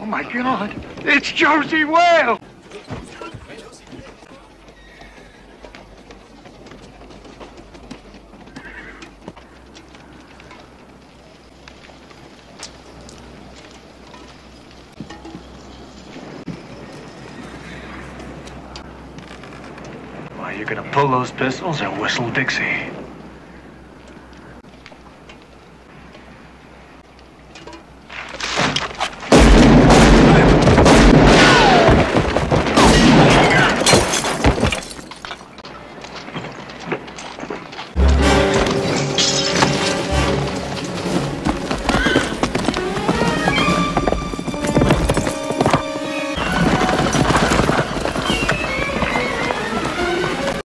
Oh, my God. It's Josie Whale. Are you gonna pull those pistols or whistle Dixie?